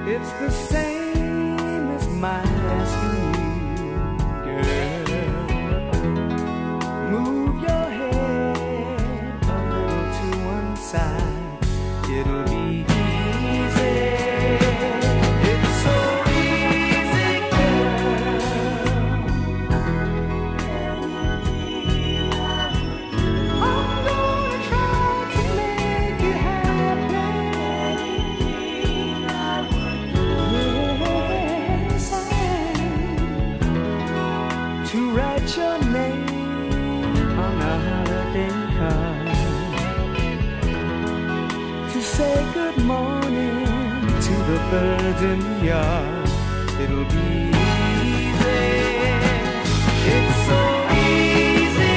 It's the same as my asking you, girl. Move your head a little to one side. It'll be easy. It's so easy, girl. I'm gonna try to make you happy. Yes, I am. To write your name on a holiday card, to say good morning to the birds in the yard. It'll be easy. It's so easy,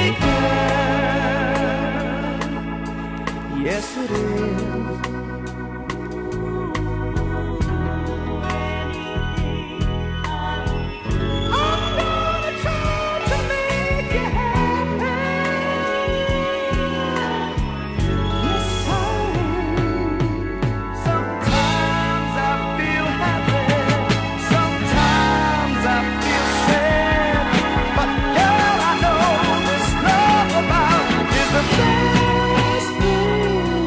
girl. Yes, it is. I'm gonna try to make you happy. Yes, I am. Sometimes I feel happy, sometimes I feel sad, but girl, I know this love about is the best thing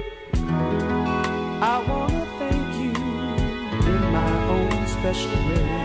I wanna thank you in my own special way.